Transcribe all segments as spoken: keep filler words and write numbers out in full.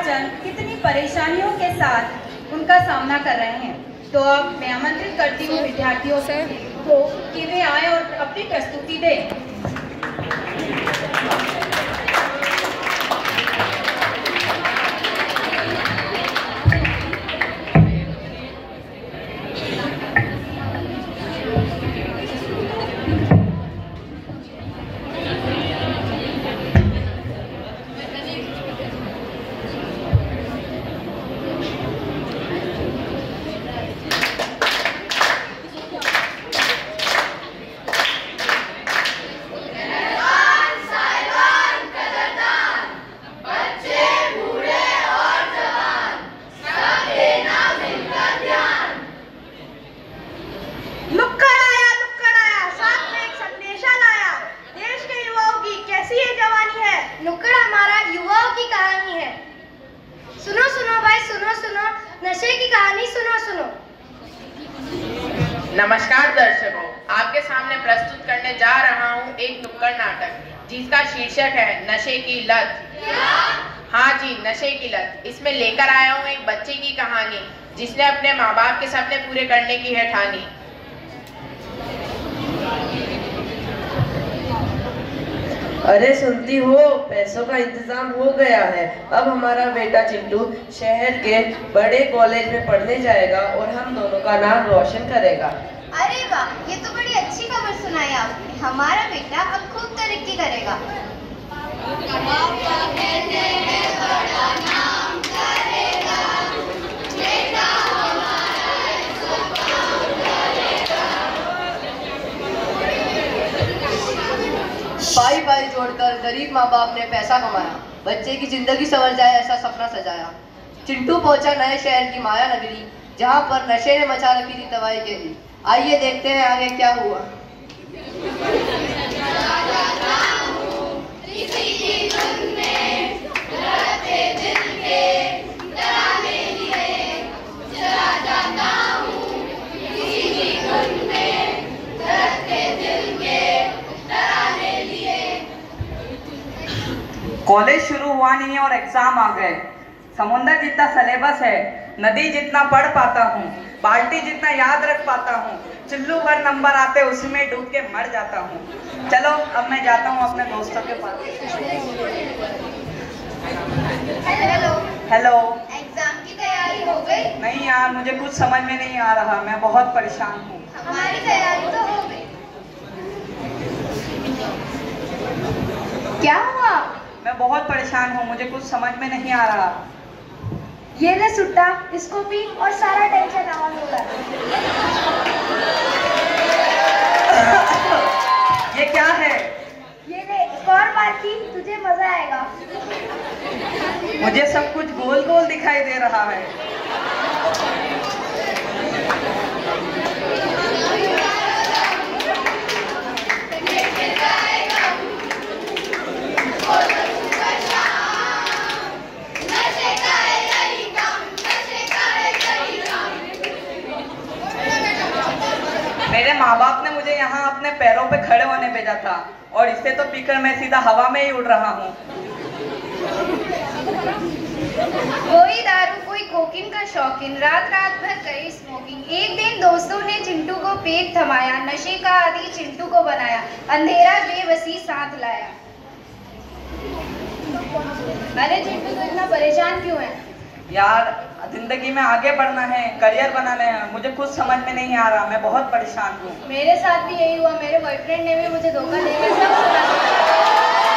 जन कितनी परेशानियों के साथ उनका सामना कर रहे हैं। तो अब मैं आमंत्रित करती हूँ विद्यार्थियों को कि वे आए और अपनी प्रस्तुति दें। नुक्कड़ हमारा युवाओं की कहानी है। सुनो सुनो भाई सुनो सुनो, नशे की कहानी सुनो सुनो। नमस्कार दर्शकों, आपके सामने प्रस्तुत करने जा रहा हूँ एक नुक्कड़ नाटक जिसका शीर्षक है नशे की लत। हाँ जी, नशे की लत। इसमें लेकर आया हूँ एक बच्चे की कहानी जिसने अपने माँ बाप के सपने पूरे करने की है ठानी। अरे सुनती हो, पैसों का इंतजाम हो गया है। अब हमारा बेटा चिंटू शहर के बड़े कॉलेज में पढ़ने जाएगा और हम दोनों का नाम रोशन करेगा। अरे वाह, ये तो बड़ी अच्छी खबर सुनाई आपने। हमारा बेटा अब खूब तरक्की करेगा। पाई पाई जोड़कर गरीब माँ बाप ने पैसा कमाया, बच्चे की जिंदगी संवर जाए ऐसा सपना सजाया। चिंटू पहुंचा नए शहर की माया नगरी, जहाँ पर नशे ने मचा रखी थी तबाही के लिए। आइए देखते हैं आगे क्या हुआ। कॉलेज शुरू हुआ नहीं और एग्जाम आ गए। समुंदर जितना सिलेबस है, नदी जितना पढ़ पाता हूँ, बाल्टी जितना याद रख पाता हूँ, चुल्लू भर नंबर आते उसी में डूब के मर जाता हूँ। चलो अब मैं जाता हूँ अपने दोस्तों के पास। Hello hello. एग्जाम की तैयारी हो गई? नहीं यार, मुझे कुछ समझ में नहीं आ रहा, मैं बहुत परेशान हूँ। हमारी तैयारी तो हो गई। क्या हुआ? मैं बहुत परेशान हूँ, मुझे कुछ समझ में नहीं आ रहा। ये ले सुट्टा, इसको पी और सारा टेंशन आवाज हो रहा ये क्या है? ये ले एक और बार पी, तुझे मजा आएगा। मुझे सब कुछ गोल गोल दिखाई दे रहा है। मेरे माँ बाप ने मुझे यहाँ अपने पैरों पे खड़े होने भेजा था और इससे तो पीकर मैं सीधा हवा में ही उड़ रहा हूँ। कोई दारू कोई कोकिन का शौकीन, रात रात भर करी स्मोकिंग। एक दिन दोस्तों ने चिंटू को पेट थमाया, नशे का आदि चिंटू को बनाया, अंधेरा बेबसी साथ लाया। अरे चिंटू तो इतना परेशान क्यों है? यार जिंदगी में आगे बढ़ना है, करियर बनाना है, मुझे कुछ समझ में नहीं आ रहा, मैं बहुत परेशान हूँ। मेरे साथ भी यही हुआ, मेरे बॉयफ्रेंड ने भी मुझे धोखा देकर सब सुना।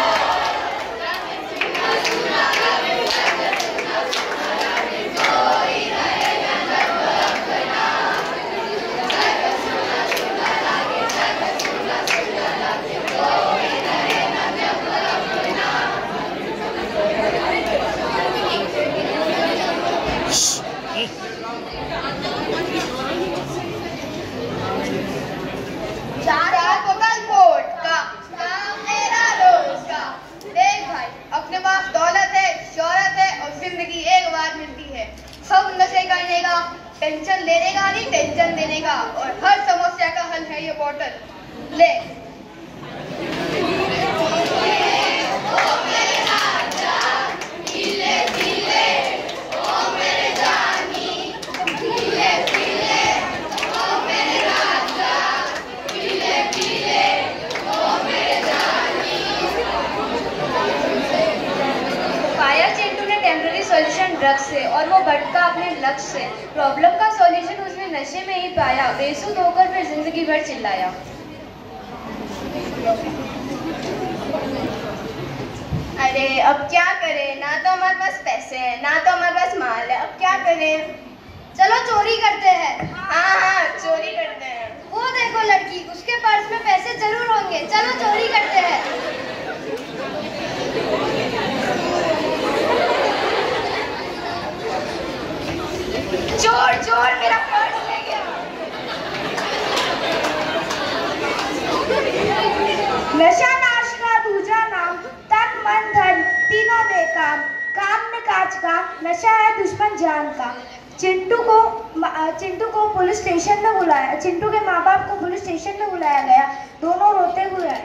सब नशे करने का, टेंशन लेने का नहीं टेंशन देने का, और हर समस्या का हल है ये बोतल। ले धीरे धीरे सॉल्यूशन ड्रग्स से और वो भटका अपने लक्ष्य से। प्रॉब्लम का सॉल्यूशन उसने नशे में ही पाया। बेसुध होकर फिर जिंदगी भर चिल्लाया। अरे अब क्या करें, ना तो हमारे पास पैसे हैं ना तो हमारे पास माल है, अब क्या करें? चलो चोरी करते हैं। हाँ हाँ चोरी करते हैं। वो देखो लड़की, उसके पर्स में पैसे जरूर होंगे, चलो चोरी करते हैं। चोर चोर मेरा पर्स ले गया। नशा नाश का दूजा नाम, तन मन धन तीनों बेकाम, काम में काज का, नशा है दुश्मन जान का। चिंटू को चिंटू को पुलिस स्टेशन में बुलाया चिंटू के माँ बाप को पुलिस स्टेशन में बुलाया गया। दोनों रोते हुए आए।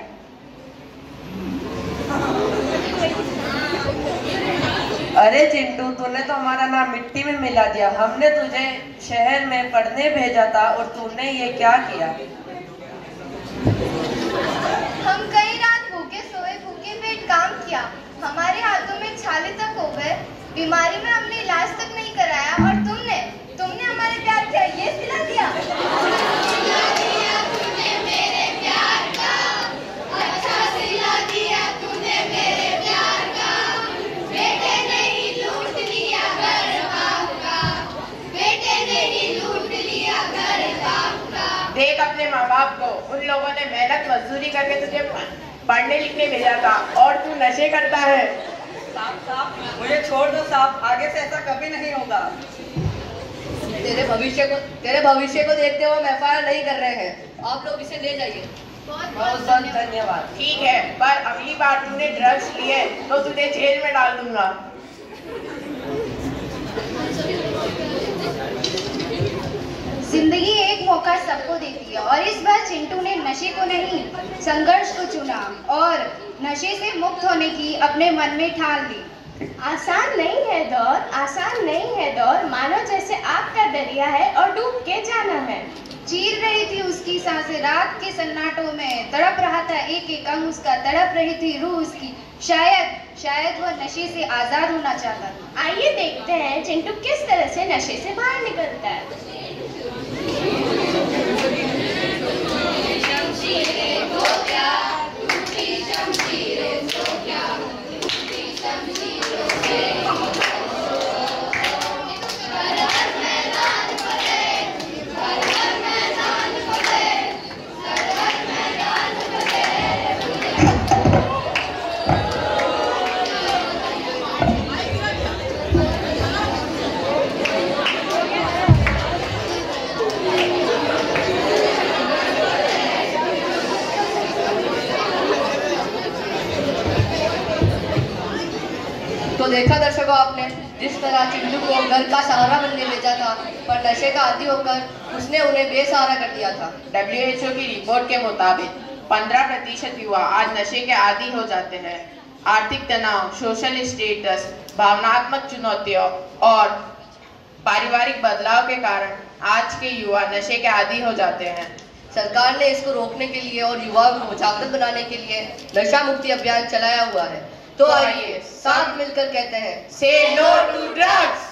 अरे चिंटू, तूने तो हमारा नाम मिट्टी में मिला दिया। हमने तुझे शहर में पढ़ने भेजा था और तूने ये क्या किया? हम कई रात भूखे सोए, भूखे पेट काम किया, हमारे हाथों में छाले तक हो गए। बीमारी में हमने इलाज तक नहीं कराया और तुमने तुमने हमारे प्यार का ये सिला दिया। सिला दिया तूने मेरे प्यार का, अच्छा सिला दिया तूने मेरे प्यार का। बेटे ने ही लूट लिया घर बाप का, बेटे ने ही लूट लिया घर बाप का। देख अपने माँ बाप को, उन लोगों ने मेहनत मजदूरी करके तुझे पढ़ने लिखने भेजा था और तू नशे करता है। साहब साहब मुझे छोड़ दो साहब, आगे से ऐसा कभी नहीं होगा। तेरे भविष्य को तेरे भविष्य को देखते हुए हम एफ आई आर नहीं कर रहे हैं, आप लोग इसे ले जाइए। बहुत बहुत धन्यवाद। ठीक है, पर अगली बार तूने ड्रग्स लिए तो तुझे जेल में डाल दूंगा। जिंदगी एक मौका सबको देती है और इस बार चिंटू ने नशे को नहीं संघर्ष को चुना और नशे से मुक्त होने की अपने मन में ठान ली। आसान नहीं है दौर, आसान नहीं है दौर, मानो जैसे आग का दरिया है और डूब के जाना है। चीर रही थी उसकी सांसें रात के सन्नाटों में, तड़प रहा था एक एक अंग उसका, तड़प रही थी रूह उसकी। शायद शायद वह नशे से आजाद होना चाहता था। आइए देखते हैं चिंटू किस तरह से नशे से बाहर निकलता है। तो देखा दर्शकों आपने, जिस तरह चिंटू को घर का सहारा बनने भेजा था, पर नशे का आदी होकर उसने उन्हें बेसहारा कर दिया था। डब्ल्यू एच ओ की रिपोर्ट के मुताबिक पंद्रह प्रतिशत युवा आज नशे के आदी हो जाते हैं। आर्थिक तनाव, सोशल स्टेटस, भावनात्मक चुनौतियों और पारिवारिक बदलाव के कारण आज के युवा नशे के आदी हो जाते हैं। सरकार ने इसको रोकने के लिए और युवाओं को जागरूक बनाने के लिए नशा मुक्ति अभियान चलाया हुआ है। तो आइए साथ मिलकर कहते हैं, से नो टू ड्रग्स।